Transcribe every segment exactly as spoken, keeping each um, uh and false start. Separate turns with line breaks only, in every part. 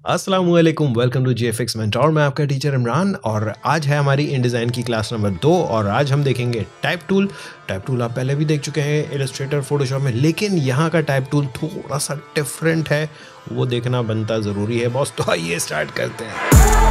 अस्सलामुअलैकुम, welcome to जीएफएक्समेंटर। मैं आपका टीचर इमरान और आज है हमारी इनडिज़ाइन की क्लास नंबर दो और आज हम देखेंगे टाइप टूल। टाइप टूल आप पहले भी देख चुके हैं इलस्ट्रेटर फोटोशॉप में, लेकिन यहाँ का टाइप टूल थोड़ा सा डिफरेंट है, वो देखना बनता ज़रूरी है बॉस। तो आइए स्टार्ट करते हैं।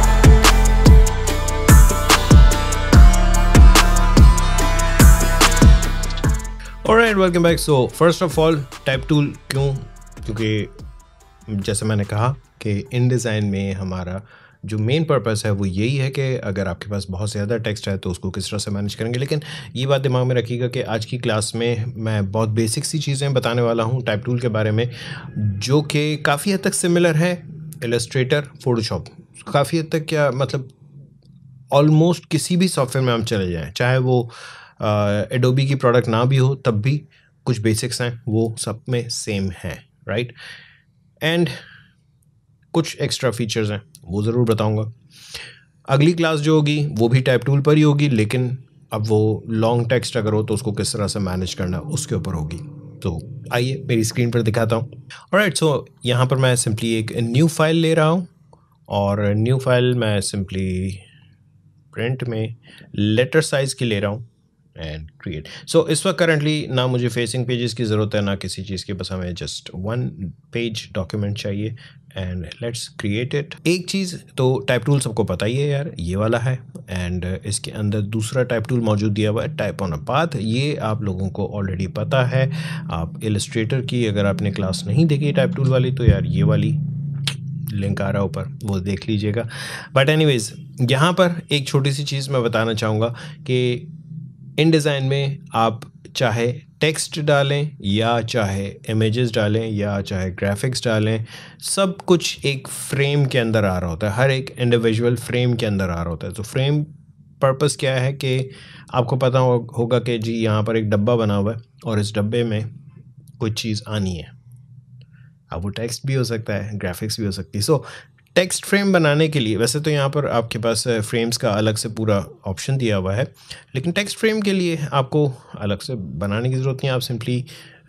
Alright, welcome back. So first of all type tool क्यों? क्योंकि जैसे मैंने कहा कि इनडिज़ाइन में हमारा जो मेन पर्पस है वो यही है कि अगर आपके पास बहुत ज़्यादा टेक्स्ट है तो उसको किस तरह से मैनेज करेंगे। लेकिन ये बात दिमाग में रखिएगा कि आज की क्लास में मैं बहुत बेसिक सी चीज़ें बताने वाला हूँ टाइप टूल के बारे में, जो कि काफ़ी हद तक सिमिलर है इलस्ट्रेटर फोटोशॉप। काफ़ी हद तक क्या मतलब ऑलमोस्ट किसी भी सॉफ्टवेयर में हम चले जाएँ, चाहे वो एडोबी की प्रोडक्ट ना भी हो, तब भी कुछ बेसिक्स हैं वो सब में सेम हैं, राइट। एंड कुछ एक्स्ट्रा फीचर्स हैं वो ज़रूर बताऊंगा। अगली क्लास जो होगी वो भी टाइप टूल पर ही होगी, लेकिन अब वो लॉन्ग टेक्स्ट अगर हो तो उसको किस तरह से मैनेज करना उसके ऊपर होगी। तो आइए मेरी स्क्रीन पर दिखाता हूँ। ऑलराइट, सो यहाँ पर मैं सिंपली एक न्यू फाइल ले रहा हूँ और न्यू फाइल मैं सिंपली प्रिंट में लेटर साइज़ की ले रहा हूँ एंड क्रिएट। सो इस वक्त करंटली ना मुझे फेसिंग पेजेस की ज़रूरत है ना किसी चीज़ की, बस हमें जस्ट वन पेज डॉक्यूमेंट चाहिए एंड लेट्स क्रिएट इट। एक चीज़ तो टाइप टूल सबको पता ही है यार, ये वाला है, एंड इसके अंदर दूसरा टाइप टूल मौजूद दिया हुआ है, टाइप ऑन अ पाथ। ये आप लोगों को ऑलरेडी पता है। आप इलस्ट्रेटर की अगर आपने क्लास नहीं देखी टाइप टूल वाली तो यार ये वाली लिंक आ रहा है ऊपर, वो देख लीजिएगा। बट एनीवेज यहाँ पर एक छोटी सी चीज़ मैं बताना चाहूँगा कि इनडिज़ाइन में आप चाहे टेक्स्ट डालें या चाहे इमेजेस डालें या चाहे ग्राफिक्स डालें, सब कुछ एक फ्रेम के अंदर आ रहा होता है, हर एक इंडिविजुअल फ्रेम के अंदर आ रहा होता है। तो फ्रेम पर्पस क्या है कि आपको पता हो, होगा कि जी यहाँ पर एक डब्बा बना हुआ है और इस डब्बे में कुछ चीज़ आनी है। अब वो टेक्स्ट भी हो सकता है, ग्राफिक्स भी हो सकती है। सो टेक्स्ट फ्रेम बनाने के लिए वैसे तो यहाँ पर आपके पास फ्रेम्स का अलग से पूरा ऑप्शन दिया हुआ है, लेकिन टेक्स्ट फ्रेम के लिए आपको अलग से बनाने की ज़रूरत नहीं है। आप सिंपली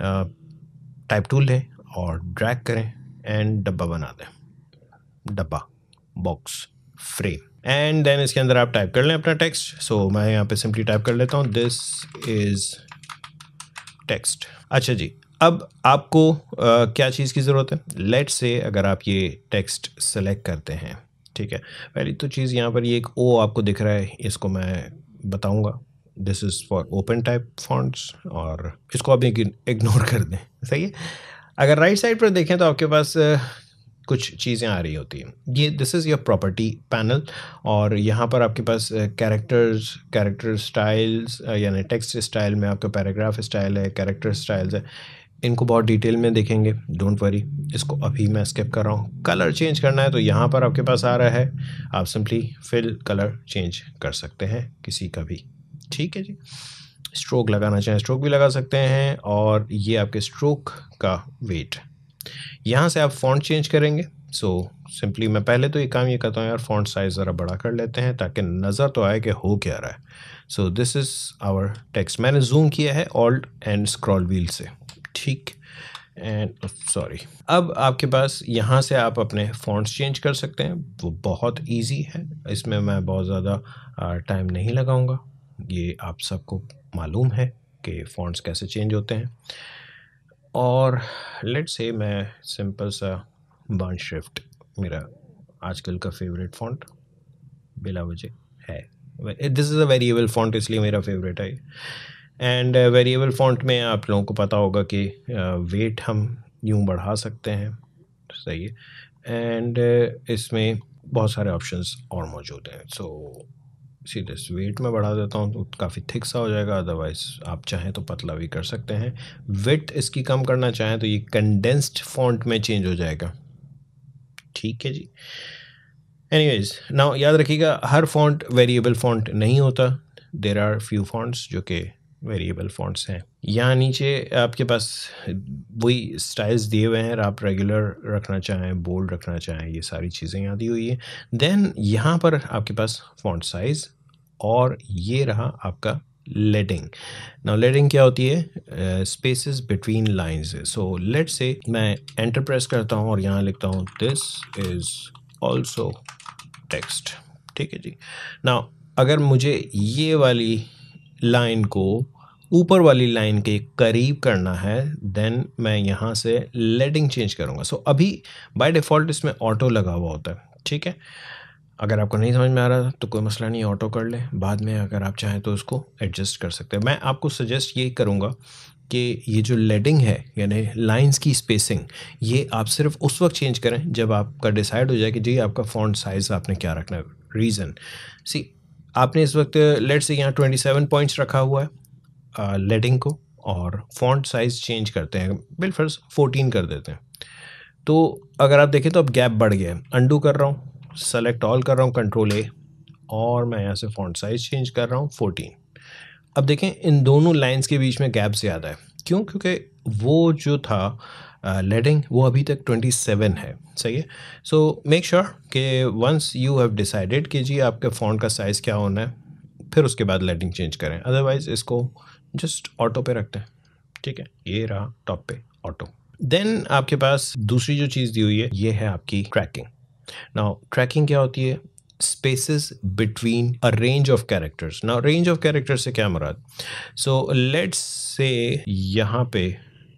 टाइप टूल लें और ड्रैग करें एंड डब्बा बना दें, डब्बा बॉक्स फ्रेम, एंड देन इसके अंदर आप टाइप कर लें अपना टेक्स्ट। सो so, मैं यहाँ पे सिंपली टाइप कर लेता हूँ, दिस इज़ टेक्स्ट। अच्छा जी, अब आपको आ, क्या चीज़ की ज़रूरत है? लेट्स से अगर आप ये टेक्स्ट सेलेक्ट करते हैं, ठीक है, पहली तो चीज़ यहाँ पर ये एक ओ आपको दिख रहा है, इसको मैं बताऊंगा, this is for open type fonts, और इसको आप इग्नोर कर दें, सही है। अगर राइट साइड पर देखें तो आपके पास आ, कुछ चीज़ें आ रही होती हैं। ये this is your property panel, और यहाँ पर आपके पास कैरेक्टर्स कैरेक्टर स्टाइल्स यानी टेक्स्ट स्टाइल में आपका पैराग्राफ स्टाइल है, कैरेक्टर स्टाइल्स है, इनको बहुत डिटेल में देखेंगे, डोंट वरी। इसको अभी मैं स्किप कर रहा हूँ। कलर चेंज करना है तो यहाँ पर आपके पास आ रहा है, आप सिंपली फिल कलर चेंज कर सकते हैं किसी का भी, ठीक है जी। स्ट्रोक लगाना चाहें स्ट्रोक भी लगा सकते हैं, और ये आपके स्ट्रोक का वेट। यहाँ से आप फ़ॉन्ट चेंज करेंगे। सो सिंपली मैं पहले तो ये काम ये करता हूँ यार, फ़ॉन्ट साइज़ ज़रा बड़ा कर लेते हैं ताकि नज़र तो आए कि हो क्या रहा है। So this is our text. मैंने जूम किया है ऑल्ट एंड स्क्रॉल व्हील से, ठीक, एंड सॉरी। अब आपके पास यहाँ से आप अपने फ़ॉन्ट्स चेंज कर सकते हैं, वो बहुत इजी है, इसमें मैं बहुत ज़्यादा टाइम नहीं लगाऊंगा। ये आप सबको मालूम है कि फ़ॉन्ट्स कैसे चेंज होते हैं। और लेट्स से मैं सिंपल सा बान श्रिफ्ट, मेरा आजकल का फेवरेट फ़ॉन्ट बिला वजह है, this is a variable font इसलिए मेरा फेवरेट है। एंड वेरिएबल फ़ॉन्ट में आप लोगों को पता होगा कि वेट uh, हम यूँ बढ़ा सकते हैं, सही है, एंड uh, इसमें बहुत सारे ऑप्शंस और मौजूद हैं। सो सीधे वेट में बढ़ा देता हूँ तो काफ़ी थिक सा हो जाएगा, अदरवाइज़ आप चाहें तो पतला भी कर सकते हैं। विड्थ इसकी कम करना चाहें तो ये कंडेंस्ड फ़ॉन्ट में चेंज हो जाएगा, ठीक है जी। एनीवेज नाउ याद रखिएगा, हर फ़ॉन्ट वेरिएबल फ़ॉन्ट नहीं होता, देयर आर फ्यू फ़ॉन्ट्स जो कि वेरिएबल फ़ॉन्ट्स हैं। यहाँ नीचे आपके पास वही स्टाइल्स दिए हुए हैं, आप रेगुलर रखना चाहें, बोल्ड रखना चाहें, ये सारी चीज़ें यहाँ दी हुई है। देन यहाँ पर आपके पास फ़ॉन्ट साइज़, और ये रहा आपका लेडिंग। नाउ लेडिंग क्या होती है? Spaces between lines. So let's say मैं एंटर प्रेस करता हूँ और यहाँ लिखता हूँ दिस इज़ ऑल्सो टेक्स्ट, ठीक है जी। नाउ अगर मुझे ये वाली लाइन को ऊपर वाली लाइन के करीब करना है देन मैं यहाँ से लेडिंग चेंज करूँगा। सो so, अभी बाय डिफ़ॉल्ट इसमें ऑटो लगा हुआ होता है, ठीक है। अगर आपको नहीं समझ में आ रहा तो कोई मसला नहीं, ऑटो कर ले, बाद में अगर आप चाहें तो उसको एडजस्ट कर सकते हैं। मैं आपको सजेस्ट ये करूँगा कि ये जो लेडिंग है यानी लाइंस की स्पेसिंग, ये आप सिर्फ उस वक्त चेंज करें जब आपका डिसाइड हो जाए कि जी आपका फ़ॉन्ट साइज़ आपने क्या रखना है। रीज़न सी, आपने इस वक्त लेट्स से यहाँ ट्वेंटी सेवन पॉइंट्स रखा हुआ है लेडिंग को, और फॉन्ट साइज़ चेंज करते हैं, बिलफर्ज फोर्टीन कर देते हैं। तो अगर आप देखें तो अब गैप बढ़ गया है। अंडू कर रहा हूँ, सेलेक्ट ऑल कर रहा हूँ, कंट्रोल ए, और मैं यहाँ से फॉन्ट साइज़ चेंज कर रहा हूँ फोर्टीन। अब देखें इन दोनों लाइंस के बीच में गैप ज़्यादा है, क्यों? क्योंकि वो जो था लेडिंग वो अभी तक ट्वेंटी सेवन है, सही है। सो मेक श्योर कि वंस यू हैव डिसाइडेड कि जी आपके फ़ॉन्ट का साइज़ क्या होना है, फिर उसके बाद लेडिंग चेंज करें, अदरवाइज़ इसको जस्ट ऑटो पे रखते हैं, ठीक है। ये रहा टॉप पे ऑटो। देन आपके पास दूसरी जो चीज़ दी हुई है ये है आपकी ट्रैकिंग। नाउ ट्रैकिंग क्या होती है? Spaces between a range of characters. Now range of characters से क्या मुराद? सो लेट्स से यहाँ पे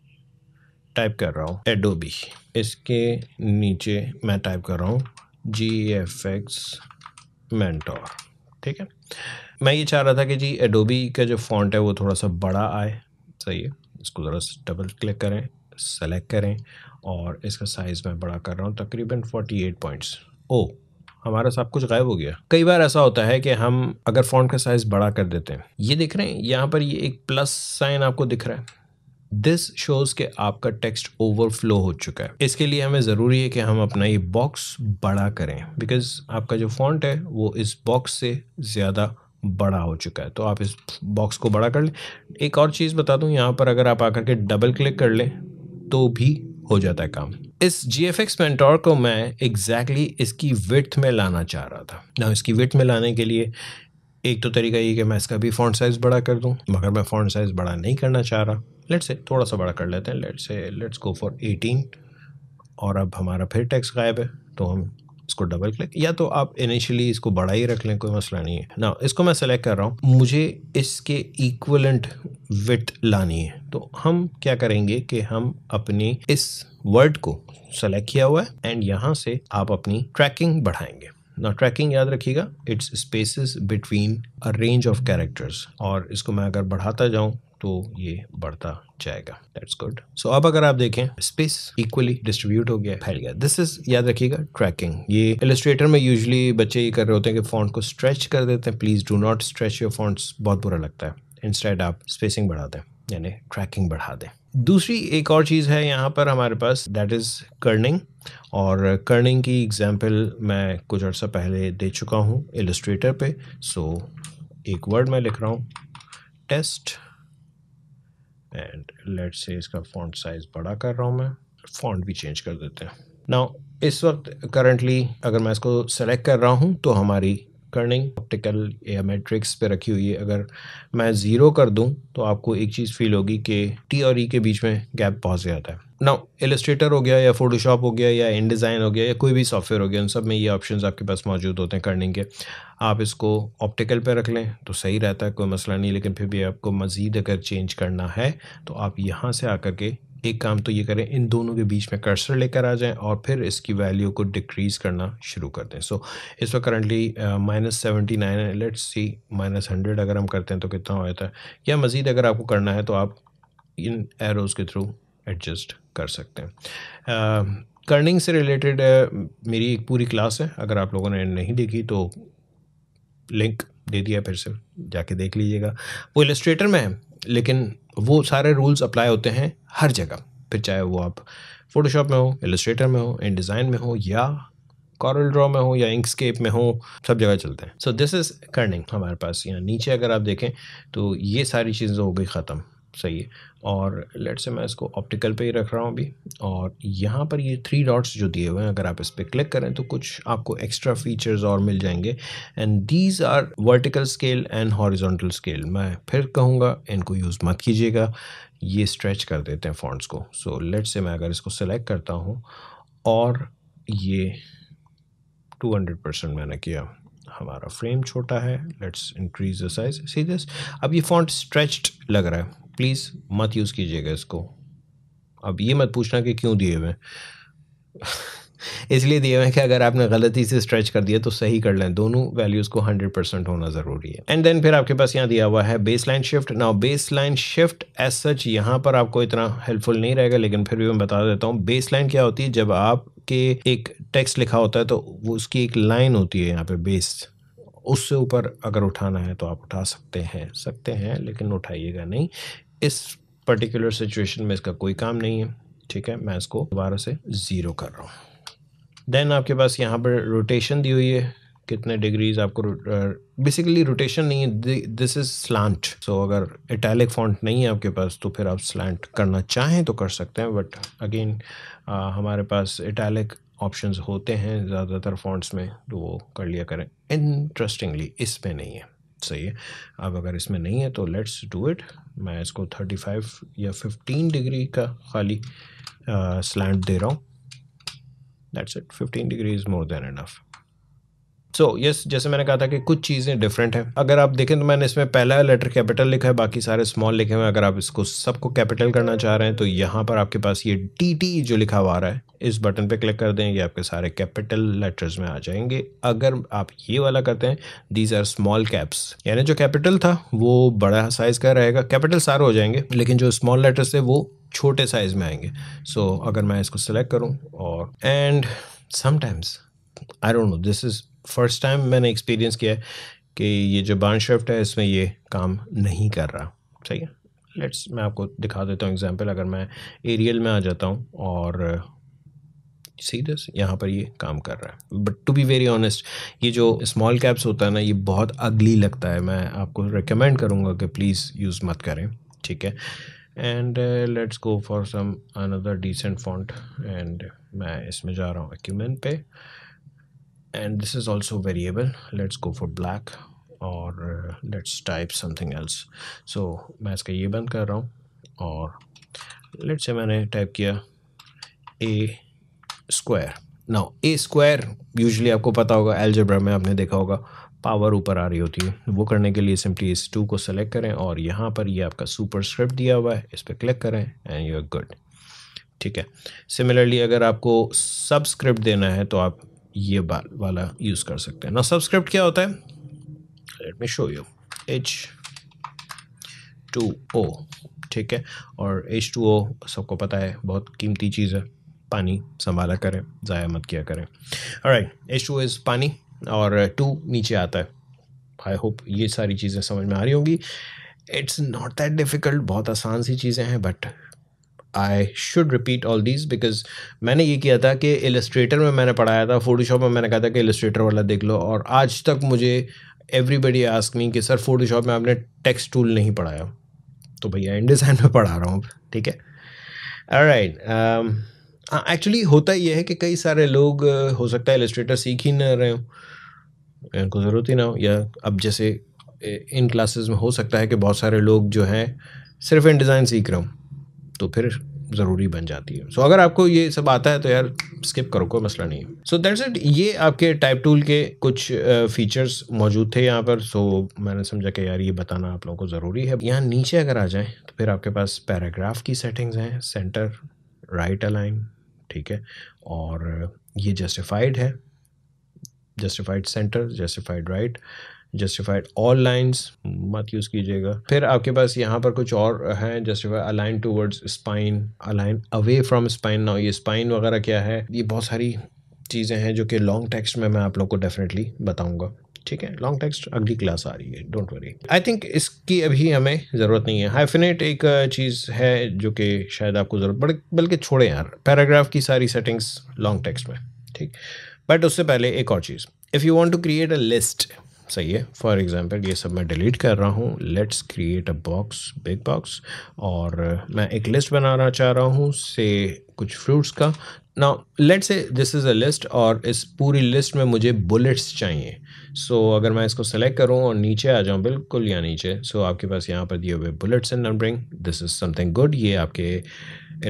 टाइप कर रहा हूँ एडोबी, इसके नीचे मैं टाइप कर रहा हूँ जी एफ एक्स मेंटोर, ठीक है। मैं ये चाह रहा था कि जी एडोबी का जो फॉन्ट है वो थोड़ा सा बड़ा आए, सही है। इसको ज़रा डबल क्लिक करें, सेलेक्ट करें, और इसका साइज़ मैं बड़ा कर रहा हूँ तकरीबन फोर्टी एट पॉइंट्स। ओ, हमारा सब कुछ गायब हो गया। कई बार ऐसा होता है कि हम अगर फ़ॉन्ट का साइज़ बड़ा कर देते हैं, ये देख रहे हैं यहाँ पर ये एक प्लस साइन आपको दिख रहा है, दिस शोज़ कि आपका टेक्स्ट ओवरफ्लो हो चुका है। इसके लिए हमें ज़रूरी है कि हम अपना ये बॉक्स बड़ा करें, बिकॉज़ आपका जो फॉन्ट है वो इस बॉक्स से ज़्यादा बड़ा हो चुका है। तो आप इस बॉक्स को बड़ा कर लें। एक और चीज़ बता दूं, यहाँ पर अगर आप आकर के डबल क्लिक कर लें तो भी हो जाता है काम। इस जी एफ एक्स मेंटोर को मैं एग्जैक्टली exactly इसकी विड्थ में लाना चाह रहा था ना। इसकी विड्थ में लाने के लिए एक तो तरीका ये कि मैं इसका भी फॉन्ट साइज़ बड़ा कर दूं, मगर मैं फॉन्ट साइज़ बड़ा नहीं करना चाह रहा। लेट्स से थोड़ा सा बड़ा कर लेते हैं, लेट्स से लेट्स गो फॉर एटीन, और अब हमारा फिर टेक्स्ट गायब है तो हम इसको डबल क्लिक, या तो आप इनिशियली इसको बड़ा ही रख लें, कोई मसला नहीं है ना। इसको मैं सेलेक्ट कर रहा हूँ, मुझे इसके इक्वलेंट विड्थ लानी है, तो हम क्या करेंगे कि हम अपने इस वर्ड को सेलेक्ट किया हुआ है एंड यहाँ से आप अपनी ट्रैकिंग बढ़ाएंगे ना। ट्रैकिंग याद रखिएगा, it's spaces between a range of characters, और इसको मैं अगर बढ़ाता जाऊं तो ये बढ़ता जाएगा। That's good. सो अब अगर आप देखें स्पेस इक्वली डिस्ट्रीब्यूट हो गया, फैल गया। दिस इज, याद रखिएगा, ट्रैकिंग। ये इलस्ट्रेटर में यूजुअली बच्चे ये कर रहे होते हैं कि फॉन्ट को स्ट्रेच कर देते हैं। Please do not stretch your fonts, बहुत बुरा लगता है। इंस्टेड आप स्पेसिंग बढ़ा दें, यानी ट्रैकिंग बढ़ा दें। दूसरी एक और चीज़ है यहाँ पर हमारे पास, दैट इज़ कर्निंग। और कर्निंग की एग्जांपल मैं कुछ अर्सा पहले दे चुका हूँ इलस्ट्रेटर पे। सो एक वर्ड मैं लिख रहा हूँ, टेस्ट, एंड लेट्स से इसका फॉन्ट साइज़ बड़ा कर रहा हूँ मैं, फॉन्ट भी चेंज कर देते हैं। नाउ इस वक्त करंटली अगर मैं इसको सेलेक्ट कर रहा हूँ तो हमारी कर्निंग ऑप्टिकल या मैट्रिक्स पे रखी हुई है। अगर मैं ज़ीरो कर दूं तो आपको एक चीज़ फील होगी कि टी और ई के बीच में गैप बहुत ज़्यादा है। नाउ इलस्ट्रेटर हो गया या फोटोशॉप हो गया या इनडिज़ाइन हो गया या कोई भी सॉफ्टवेयर हो गया, उन सब में ये ऑप्शंस आपके पास मौजूद होते हैं कर्निंग के। आप इसको ऑप्टिकल पे रख लें तो सही रहता है, कोई मसला नहीं। लेकिन फिर भी आपको मज़ीद अगर चेंज करना है तो आप यहाँ से आकर के एक काम तो ये करें, इन दोनों के बीच में कर्सर लेकर आ जाएं और फिर इसकी वैल्यू को डिक्रीज़ करना शुरू कर दें। सो so, इस वक्त करंटली माइनस सेवेंटी नाइन है। लेट्स सी माइनस हंड्रेड अगर हम करते हैं तो कितना हो जाता है, या मज़ीद अगर आपको करना है तो आप इन एरोज़ के थ्रू एडजस्ट कर सकते हैं। कर्निंग uh, से रिलेटेड uh, मेरी एक पूरी क्लास है, अगर आप लोगों ने नहीं देखी तो लिंक दे दिया, फिर से जाके देख लीजिएगा। वो इलस्ट्रेटर में है लेकिन वो सारे रूल्स अप्लाई होते हैं हर जगह, फिर चाहे वो आप फोटोशॉप में हो, इलस्ट्रेटर में हो, इनडिज़ाइन में हो, या कॉरल ड्रॉ में हो, या इंकस्केप में हो, सब जगह चलते हैं। सो दिस इज़ कर्निंग हमारे पास। यहाँ नीचे अगर आप देखें तो ये सारी चीज़ें हो गई ख़त्म, सही है। और लेट्स से मैं इसको ऑप्टिकल पे ही रख रहा हूँ अभी, और यहाँ पर ये थ्री डॉट्स जो दिए हुए हैं, अगर आप इस पर क्लिक करें तो कुछ आपको एक्स्ट्रा फीचर्स और मिल जाएंगे, and these are vertical scale and horizontal scale. मैं फिर कहूँगा इनको यूज़ मत कीजिएगा, ये स्ट्रेच कर देते हैं फॉन्ट्स को। सो लेट्स से मैं अगर इसको सेलेक्ट करता हूँ और ये टू हंड्रेड परसेंट मैंने किया, हमारा फ्रेम छोटा है, let's increase the size, see this. अब ये फॉन्ट स्ट्रेच्ड लग रहा है, प्लीज़ मत यूज़ कीजिएगा इसको। अब ये मत पूछना कि क्यों दिए हुए इसलिए दिए हुए हैं कि अगर आपने गलती से स्ट्रेच कर दिया तो सही कर लें, दोनों वैल्यूज़ को हंड्रेड परसेंट होना ज़रूरी है। एंड देन फिर आपके पास यहाँ दिया हुआ है baseline shift. Now baseline shift as such यहाँ पर आपको इतना हेल्पफुल नहीं रहेगा, लेकिन फिर भी मैं बता देता हूँ। बेस लाइन क्या होती है, जब आपके एक टेक्स्ट लिखा होता है तो वो उसकी एक लाइन होती है यहाँ पे बेस, उससे ऊपर अगर उठाना है तो आप उठा सकते हैं सकते हैं लेकिन उठाइएगा नहीं। इस पर्टिकुलर सिचुएशन में इसका कोई काम नहीं है, ठीक है। मैं इसको दोबारा से ज़ीरो कर रहा हूँ। देन आपके पास यहाँ पर रोटेशन दी हुई है, कितने डिग्रीज आपको, बेसिकली रोटेशन नहीं है, दिस इज स्लांट। सो अगर इटैलिक फॉन्ट नहीं है आपके पास तो फिर आप स्लांट करना चाहें तो कर सकते हैं, बट अगेन हमारे पास इटैलिक ऑप्शंस होते हैं ज़्यादातर फॉन्ट्स में, तो वो कर लिया करें। इंटरेस्टिंगली इसमें नहीं है, सही है। अब अगर इसमें नहीं है तो लेट्स डू इट। मैं इसको थर्टी फाइव या फिफ्टीन डिग्री का खाली स्लैंट दे रहा हूँ, that's it. Fifteen degree is more than enough. So yes, जैसे मैंने कहा था कि कुछ चीज़ें डिफरेंट हैं। अगर आप देखें तो मैंने इसमें पहला लेटर कैपिटल लिखा है, बाकी सारे स्मॉल लिखे हुए हैं। अगर आप इसको सबको कैपिटल करना चाह रहे हैं तो यहाँ पर आपके पास ये टी टी जो लिखा हुआ आ रहा है, इस बटन पे क्लिक कर दें, ये आपके सारे कैपिटल लेटर्स में आ जाएंगे। अगर आप ये वाला करते हैं, दीज आर स्मॉल कैप्स, यानी जो कैपिटल था वो बड़ा साइज़ का रहेगा, कैपिटल सारे हो जाएंगे, लेकिन जो स्मॉल लेटर्स थे वो छोटे साइज़ में आएंगे। सो so, अगर मैं इसको सेलेक्ट करूँ और and sometimes I don't know, this is first time मैंने एक्सपीरियंस किया है कि ये जो बाउंड शिफ्ट है इसमें ये काम नहीं कर रहा, सही है। लेट्स, मैं आपको दिखा देता हूँ एग्जांपल। अगर मैं एरियल में आ जाता हूँ और सी दिस, यहाँ पर ये काम कर रहा है। But to be very honest, ये जो स्मॉल कैप्स होता है ना, ये बहुत अगली लगता है। मैं आपको रिकमेंड करूँगा कि प्लीज़ यूज़ मत करें, ठीक है। And let's go for some another decent font, and मैं इसमें जा रहा हूँ एक्यूमेंट पे, and this is also variable. Let's go for black और let's type something else. So मैं इसका ये बंद कर रहा हूँ और लेट्स से मैंने टाइप किया A square. Now A square usually आपको पता होगा, अलजेब्रा में आपने देखा होगा पावर ऊपर आ रही होती है। वो करने के लिए सिंपली इस टू को सेलेक्ट करें और यहाँ पर ये आपका सुपर स्क्रिप्ट दिया हुआ है, इस पर क्लिक करें एंड यू आर गुड, ठीक है। सिमिलरली अगर आपको सबस्क्रिप्ट देना है तो आप ये वाला यूज़ कर सकते हैं ना। सबस्क्रिप्ट क्या होता है, let me show you, H two O, ठीक है। और एच टू ओ सबको पता है बहुत कीमती चीज़ है, पानी संभाला करें, ज़ाया मत किया करें। ऑलराइट, एच टू इज़ पानी और टू नीचे आता है। आई होप ये सारी चीज़ें समझ में आ रही होंगी। इट्स नॉट दैट डिफ़िकल्ट, बहुत आसान सी चीज़ें हैं, but I should repeat all these because मैंने ये किया था कि इलस्ट्रेटर में मैंने पढ़ाया था, फोटोशॉप में मैंने कहा था कि इलस्ट्रेटर वाला देख लो, और आज तक मुझे एवरीबडी आस्क मी कि सर फोटोशॉप में आपने टेक्स्ट टूल नहीं पढ़ाया। तो भैया InDesign में पढ़ा रहा हूँ, ठीक है। ऑलराइट, एक्चुअली होता ये है कि कई सारे लोग uh, हो सकता है इलस्ट्रेटर सीख ही न रहे हो, इनको ज़रूरत ही ना हो, या अब जैसे इन क्लासेस में हो सकता है कि बहुत सारे लोग जो हैं सिर्फ InDesign सीख रहे हो, तो फिर ज़रूरी बन जाती है। सो so, अगर आपको ये सब आता है तो यार स्किप करो, कोई मसला नहीं है। सो दैट्स इट, ये आपके टाइप टूल के कुछ फीचर्स uh, मौजूद थे यहाँ पर। सो so, मैंने समझा कि यार ये बताना आप लोगों को ज़रूरी है। यहाँ नीचे अगर आ जाएं तो फिर आपके पास पैराग्राफ की सेटिंग्स हैं, सेंटर, राइट अलाइन, ठीक है, और ये जस्टिफाइड है, justified centre, justified right, justified all lines मत यूज़ कीजिएगा। फिर आपके पास यहाँ पर कुछ और हैं, justified align towards spine, align away from spine. Now ये स्पाइन वगैरह क्या है, ये बहुत सारी चीज़ें हैं जो कि लॉन्ग टेक्स्ट में मैं आप लोग को डेफिनेटली बताऊंगा, ठीक है। लॉन्ग टेक्स्ट अगली क्लास आ रही है, डोंट वरी। आई थिंक इसकी अभी हमें ज़रूरत नहीं है। हाइफिनेट एक चीज़ है जो कि शायद आपको ज़रूरत पड़े, बल्कि छोड़े यार, पैराग्राफ की सारी सेटिंग्स लॉन्ग टेक्स्ट में, ठीक। बट उससे पहले एक और चीज़, if you want to create a list, सही है, फॉर एग्जांपल ये सब मैं डिलीट कर रहा हूँ, let's create a box, big box, और मैं एक लिस्ट बनाना चाह रहा हूँ से कुछ फ्रूट्स का। Now let's say this is a list और इस पूरी लिस्ट में मुझे बुलेट्स चाहिए। सो so, अगर मैं इसको सेलेक्ट करूँ और नीचे आ जाऊँ, बिल्कुल यहाँ नीचे, सो so, आपके पास यहाँ पर दिए हुए bullets and numbering, this is something good. ये आपके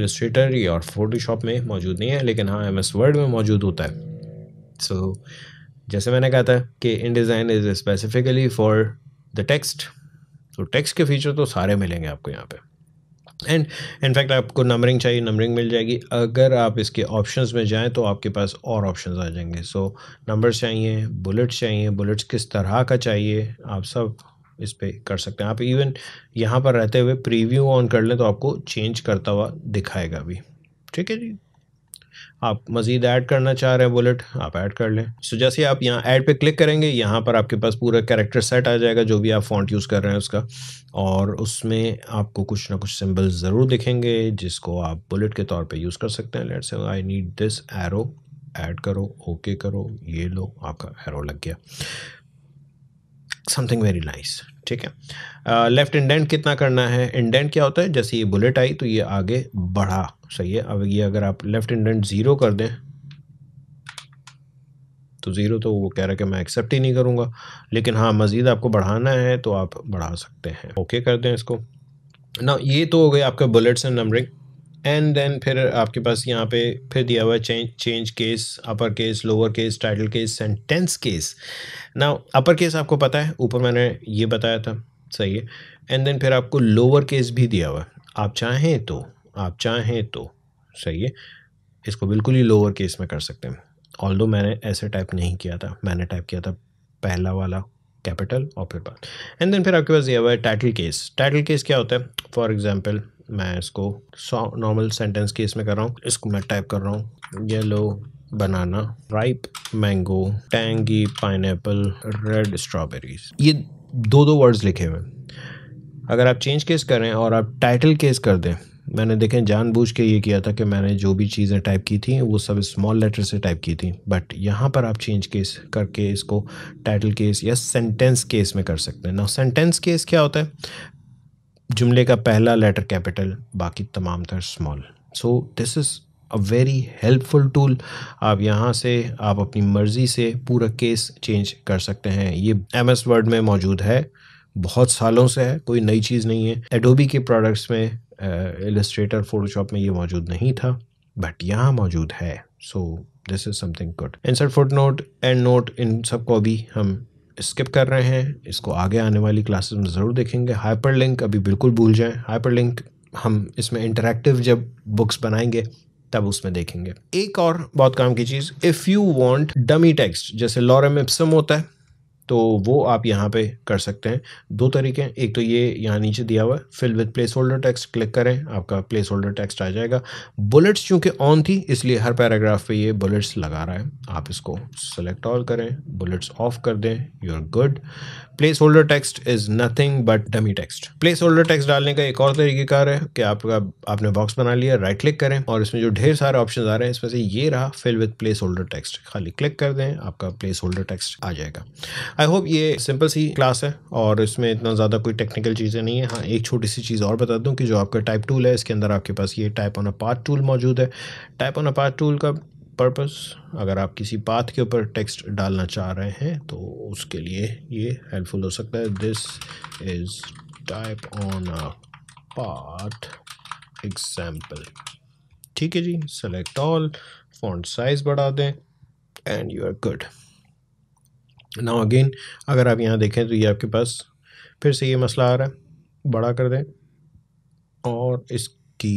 इलस्ट्रेटर और फोटोशॉप में मौजूद नहीं है, लेकिन हाँ एम एस वर्ड में मौजूद होता है। सो so, जैसे मैंने कहा था कि InDesign is specifically for the text, तो टेक्स्ट के फीचर तो सारे मिलेंगे आपको यहाँ पे। एंड इनफैक्ट आपको नंबरिंग चाहिए, नंबरिंग मिल जाएगी। अगर आप इसके ऑप्शंस में जाएं तो आपके पास और ऑप्शंस आ जाएंगे। सो नंबर्स चाहिए, बुलेट्स चाहिए, बुलेट्स किस तरह का चाहिए, आप सब इस पे कर सकते हैं। आप इवन यहाँ पर रहते हुए प्रीव्यू ऑन कर लें तो आपको चेंज करता हुआ दिखाएगा भी। ठीक है जी। आप मज़ीद ऐड करना चाह रहे हैं बुलेट, आप ऐड कर लें। सो जैसे आप यहाँ ऐड पे क्लिक करेंगे, यहाँ पर आपके पास पूरा कैरेक्टर सेट आ जाएगा जो भी आप फॉन्ट यूज़ कर रहे हैं उसका, और उसमें आपको कुछ ना कुछ सिंबल्स ज़रूर दिखेंगे जिसको आप बुलेट के तौर पे यूज़ कर सकते हैं। Let's say I need this arrow, add करो, ओके करो, ये लो, आपका एरो लग गया। Something very nice. ठीक है। लेफ्ट इंडेंट कितना करना है? इंडेंट क्या होता है? जैसे ये बुलेट आई तो ये आगे बढ़ा, सही है। अब ये अगर आप लेफ्ट इंडेंट ज़ीरो कर दें तो ज़ीरो तो वो कह रहा है कि मैं एक्सेप्ट ही नहीं करूँगा, लेकिन हाँ मज़ीद आपको बढ़ाना है तो आप बढ़ा सकते हैं। ओके कर दें इसको ना। ये तो हो गए आपका bullets and numbering. And then फिर आपके पास यहाँ पे फिर दिया हुआ है change change case, upper case, lower case, title case, sentence case. ना अपर केस आपको पता है, ऊपर मैंने ये बताया था, सही है। एंड देन फिर आपको लोअर केस भी दिया हुआ है। आप चाहें तो आप चाहें तो सही है, इसको बिल्कुल ही लोअर केस में कर सकते हैं। ऑल्दो मैंने ऐसे टाइप नहीं किया था, मैंने टाइप किया था पहला वाला कैपिटल और फिर बात। एंड देन फिर आपके पास दिया हुआ है टाइटल केस। टाइटल केस क्या होता है? फॉर एग्जांपल मैं इसको नॉर्मल सेंटेंस केस में कर रहा हूँ, इसको मैं टाइप कर रहा हूँ yellow banana, ripe mango, tangy pineapple, red strawberries. ये दो दो वर्ड्स लिखे हुए हैं। अगर आप चेंज केस करें और आप टाइटल केस कर दें, मैंने देखें जानबूझ के ये किया था कि मैंने जो भी चीज़ें टाइप की थी वो सब स्मॉल लेटर से टाइप की थी, बट यहाँ पर आप चेंज केस करके इसको टाइटल केस या सेंटेंस केस में कर सकते हैं ना। सेंटेंस केस क्या होता है? जुमले का पहला लेटर कैपिटल, बाकी तमाम तर small. So this is a very helpful tool. आप यहाँ से आप अपनी मर्ज़ी से पूरा केस चेंज कर सकते हैं। ये एम एस वर्ड में मौजूद है, बहुत सालों से है, कोई नई चीज़ नहीं है। एडोबी के प्रोडक्ट्स में, इलस्ट्रेटर, फोटोशॉप में ये मौजूद नहीं था, बट यहाँ मौजूद है। So this is something good. Insert footnote, endnote, इन सबको भी हम स्किप कर रहे हैं, इसको आगे आने वाली क्लासेस में ज़रूर देखेंगे। हाइपरलिंक अभी बिल्कुल भूल जाएं। हाइपरलिंक हम इसमें इंटरैक्टिव जब बुक्स बनाएंगे तब उसमें देखेंगे। एक और बहुत काम की चीज़, if you want dummy text, जैसे लॉरम इप्सम होता है, तो वो आप यहाँ पे कर सकते हैं। दो तरीके हैं, एक तो ये यहाँ नीचे दिया हुआ है fill with placeholder text, click करें, आपका प्लेस होल्डर टेक्स्ट आ जाएगा। बुलेट्स चूँकि ऑन थी इसलिए हर पैराग्राफ पे ये बुलेट्स लगा रहा है। आप इसको सेलेक्ट ऑल करें, बुलेट्स ऑफ कर दें, you are good. Placeholder text is nothing but dummy text. Placeholder text डालने का एक और तरीकेकार है कि आपका आपने बॉक्स बना लिया, राइट क्लिक करें और इसमें जो ढेर सारे ऑप्शन आ रहे हैं इसमें से ये रहा fill with placeholder text, खाली क्लिक कर दें, आपका प्लेस होल्डर टेक्स्ट आ जाएगा। आई होप ये सिंपल सी क्लास है और इसमें इतना ज़्यादा कोई टेक्निकल चीज़ें नहीं है। हाँ, एक छोटी सी चीज़ और बता दूं कि जो आपका टाइप टूल है इसके अंदर आपके पास ये type on a path tool मौजूद है। Type on a path tool का पर्पस, अगर आप किसी पाथ के ऊपर टेक्स्ट डालना चाह रहे हैं तो उसके लिए ये हेल्पफुल हो सकता है। This is type on a path example. ठीक है जी, सेलेक्ट ऑल, फॉन्ट साइज बढ़ा दें and you are good. Now again अगर आप यहाँ देखें तो ये आपके पास फिर से ये मसला आ रहा है, बड़ा कर दें और इसकी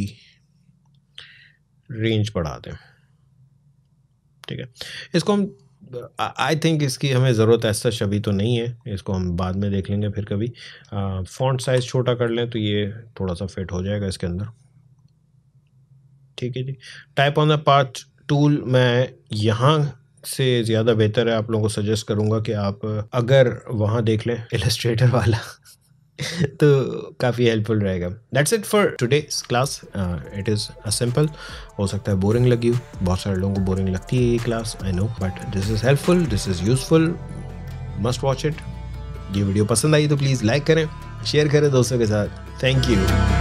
रेंज बढ़ा दें। ठीक है, इसको हम आई थिंक इसकी हमें ज़रूरत ऐसा शबी तो नहीं है, इसको हम बाद में देख लेंगे फिर कभी। फॉन्ट साइज़ छोटा कर लें तो ये थोड़ा सा फिट हो जाएगा इसके अंदर। ठीक है जी। Type on the path tool मैं यहाँ से ज़्यादा बेहतर है, आप लोगों को सजेस्ट करूँगा कि आप अगर वहाँ देख लें इलस्ट्रेटर वाला तो काफ़ी हेल्पफुल रहेगा। That's it for today's class. It is a simple, हो सकता है बोरिंग लगी हो, बहुत सारे लोगों को बोरिंग लगती है ये class, I know, but this is helpful, this is useful, must watch it. ये वीडियो पसंद आई तो प्लीज़ लाइक करें, शेयर करें दोस्तों के साथ। Thank you.